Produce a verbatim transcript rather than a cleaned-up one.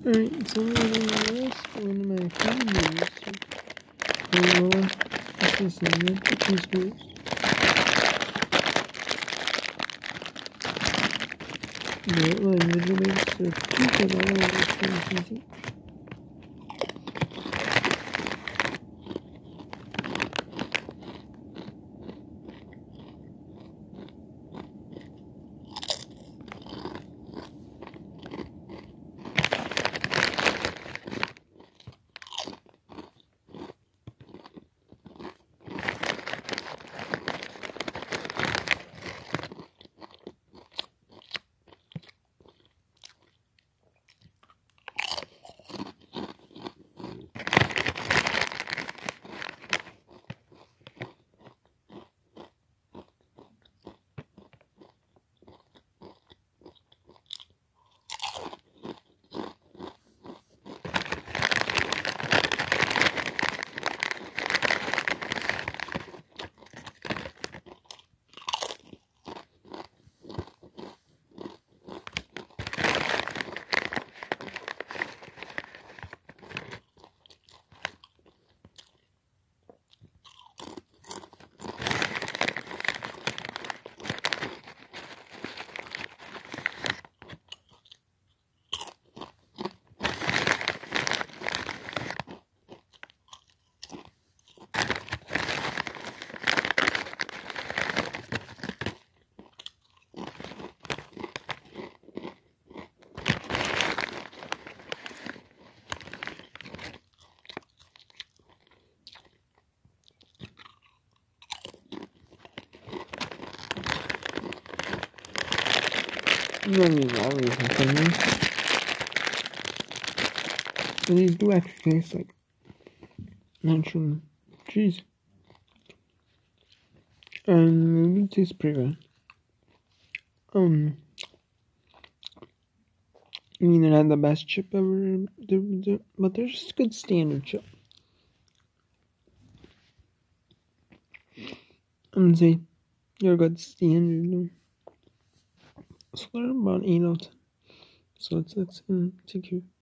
Alright, so I'm going to list one of my favorite Corolla Assassin cheeseburgers. The line individual makes the two for all of the I'm not using all these things. But these do actually taste like natural cheese. And it tastes pretty good. Um, I mean, they're not the best chip ever, they're, they're, but they're just good standard chip. I'm gonna say they're good standard though. So they're about eight out of ten. So it's, it's, um, take care.